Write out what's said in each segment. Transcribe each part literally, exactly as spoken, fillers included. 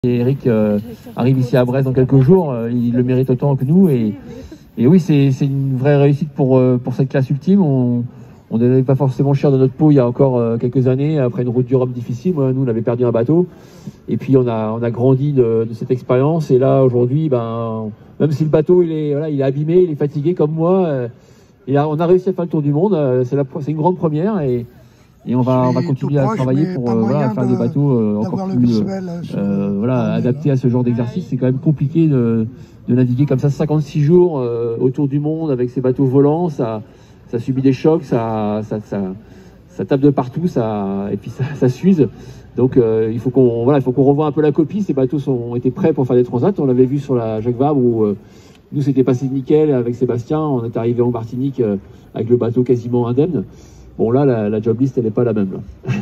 Et Eric euh, arrive ici à Brest dans quelques jours, euh, il le mérite autant que nous. Et, et oui, c'est une vraie réussite pour, euh, pour cette classe ultime. On on n'avait pas forcément cher de notre peau il y a encore euh, quelques années, après une route du Rhum difficile. Moi, nous, on avait perdu un bateau. Et puis, on a, on a grandi de, de cette expérience. Et là, aujourd'hui, ben, même si le bateau il est, voilà, il est abîmé, il est fatigué comme moi, euh, et là, on a réussi à faire le tour du monde. Euh, c'est une grande première. Et, Et on va, on va continuer à proche, travailler pour euh, voilà, faire de, des bateaux euh, encore plus visuel, euh, voilà, adaptés à ce genre d'exercice. C'est quand même compliqué de, de naviguer comme ça cinquante-six jours euh, autour du monde avec ces bateaux volants. Ça, ça subit des chocs, ça, ça, ça, ça tape de partout, ça, et puis ça, ça s'use. Donc euh, il faut qu'on voilà, il faut qu'on revoie un peu la copie. Ces bateaux sont, ont été prêts pour faire des transats. On l'avait vu sur la Jacques Vabre où euh, nous c'était passé nickel avec Sébastien. On est arrivé en Martinique euh, avec le bateau quasiment indemne. Bon là, la, la job list, elle n'est pas la même. Là,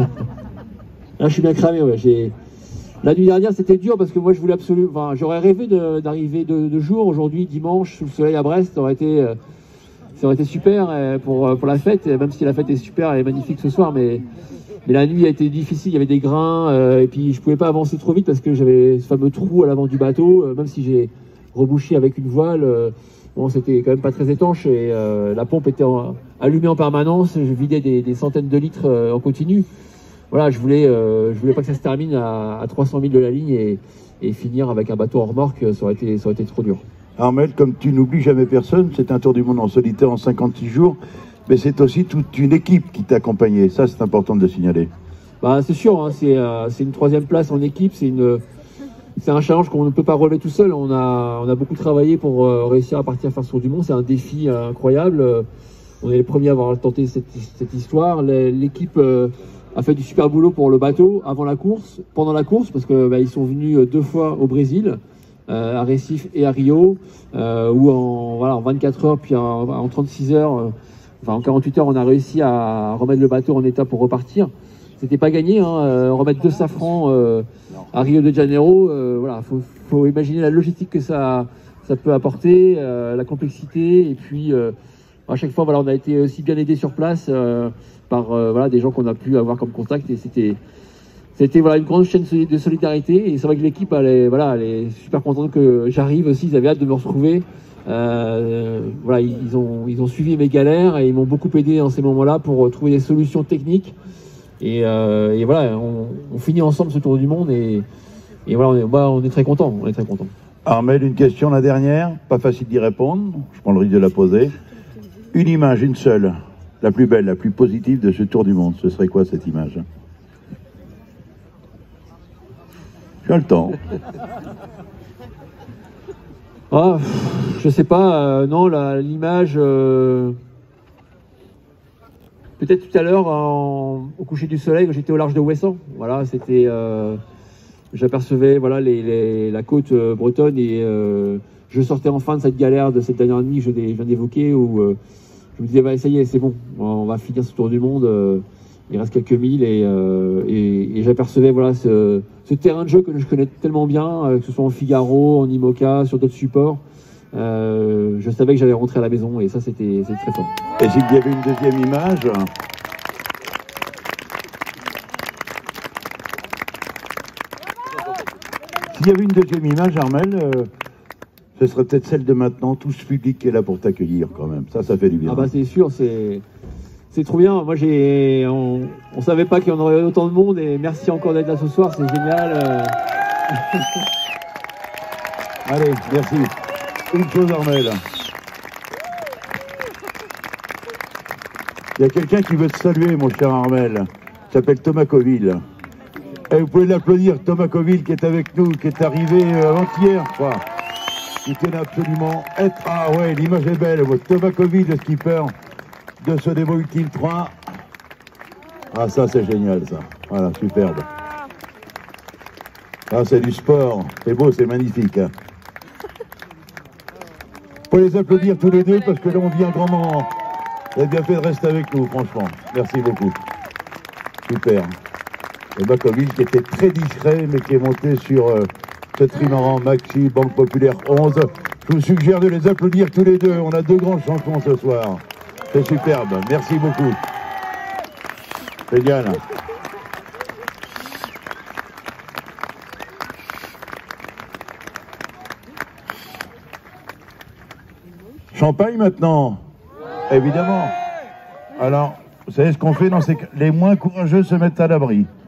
là je suis bien cramé. Ouais. La nuit dernière, c'était dur parce que moi, je voulais absolument. Enfin, j'aurais rêvé d'arriver de, de, de jour aujourd'hui, dimanche, sous le soleil à Brest. Ça aurait été, euh, ça aurait été super euh, pour, pour la fête. Même si la fête est super, elle est magnifique ce soir, mais, mais la nuit a été difficile. Il y avait des grains euh, et puis je pouvais pas avancer trop vite parce que j'avais ce fameux trou à l'avant du bateau. Euh, même si j'ai rebouché avec une voile. Euh, Bon, c'était quand même pas très étanche et euh, la pompe était en, allumée en permanence. Je vidais des, des centaines de litres euh, en continu. Voilà, je voulais, euh, je voulais pas que ça se termine à, à trois cents mille de la ligne et, et finir avec un bateau en remorque. Ça aurait été, ça aurait été trop dur. Armel, comme tu n'oublies jamais personne, c'est un tour du monde en solitaire en cinquante-six jours, mais c'est aussi toute une équipe qui t'a accompagné. Ça, c'est important de le signaler. Bah, c'est sûr, hein, c'est euh, une troisième place en équipe. C'est une C'est un challenge qu'on ne peut pas relever tout seul. On a, on a beaucoup travaillé pour euh, réussir à partir à faire ce tour du monde. C'est un défi euh, incroyable. Euh, on est les premiers à avoir tenté cette, cette histoire. L'équipe euh, a fait du super boulot pour le bateau avant la course, pendant la course, parce que bah, ils sont venus deux fois au Brésil, euh, à Recife et à Rio, euh, où en, voilà, en vingt-quatre heures, puis en, en trente-six heures, euh, enfin en quarante-huit heures, on a réussi à remettre le bateau en état pour repartir. C'était pas gagné, hein, euh, remettre deux safrans euh, à Rio de Janeiro, euh, voilà, faut, faut imaginer la logistique que ça, ça peut apporter, euh, la complexité, et puis euh, à chaque fois, voilà, on a été aussi bien aidé sur place euh, par euh, voilà, des gens qu'on a pu avoir comme contact, et c'était, c'était voilà, une grande chaîne de solidarité, et c'est vrai que l'équipe, elle est, voilà, elle est super contente que j'arrive aussi, ils avaient hâte de me retrouver. Euh, voilà, ils ont, ils ont suivi mes galères et ils m'ont beaucoup aidé dans ces moments-là pour trouver des solutions techniques. Et, euh, et voilà, on, on finit ensemble ce tour du monde et, et voilà, on est, bah, on est très content, on est très content. Armel, une question, la dernière, pas facile d'y répondre, je prends le risque de la poser. Une image, une seule, la plus belle, la plus positive de ce tour du monde, ce serait quoi cette image? Tu as le temps. Ah, je sais pas, euh, non, l'image... Euh... Peut-être tout à l'heure, au coucher du soleil, quand j'étais au large de Ouessant, voilà, c'était, euh, j'apercevais voilà les, les, la côte euh, bretonne et euh, je sortais enfin de cette galère de cette dernière nuit que je viens d'évoquer où euh, je me disais bah, ça y est, c'est bon, on va finir ce tour du monde, euh, il reste quelques milles et, euh, et, et j'apercevais voilà ce, ce terrain de jeu que je connais tellement bien, euh, que ce soit en Figaro, en IMOCA, sur d'autres supports. Euh, je savais que j'allais rentrer à la maison et ça c'était très fort. Et s'il y avait une deuxième image, s'il y avait une deuxième image, Armel, euh, ce serait peut-être celle de maintenant, tout ce public qui est là pour t'accueillir quand même. Ça, ça fait du bien. Ah bah c'est sûr, c'est c'est trop bien. Moi j'ai, on, on savait pas qu'il y en aurait autant de monde et merci encore d'être là ce soir, c'est génial. Euh... Allez, merci. Une chose, Armel. Il y a quelqu'un qui veut te saluer, mon cher Armel. Il s'appelle Thomas Coville. Et vous pouvez l'applaudir, Thomas Coville, qui est avec nous, qui est arrivé avant-hier, je crois. Il tenait absolument être... Ah ouais, l'image est belle. Thomas Coville, le skipper de ce Nemo Ultime trois. Ah, ça, c'est génial, ça. Voilà, superbe. Ah, c'est du sport. C'est beau, c'est magnifique. Hein. Faut les applaudir tous les deux parce que là on vit un grand moment. Vous avez bien fait de rester avec nous, franchement. Merci beaucoup. Super. Et Macoville qui était très discret mais qui est monté sur euh, ce trimaran Maxi, Banque Populaire onze. Je vous suggère de les applaudir tous les deux. On a deux grands champions ce soir. C'est superbe. Merci beaucoup. Génial. Champagne maintenant? Évidemment. Alors, vous savez ce qu'on fait dans ces cas? Les moins courageux se mettent à l'abri.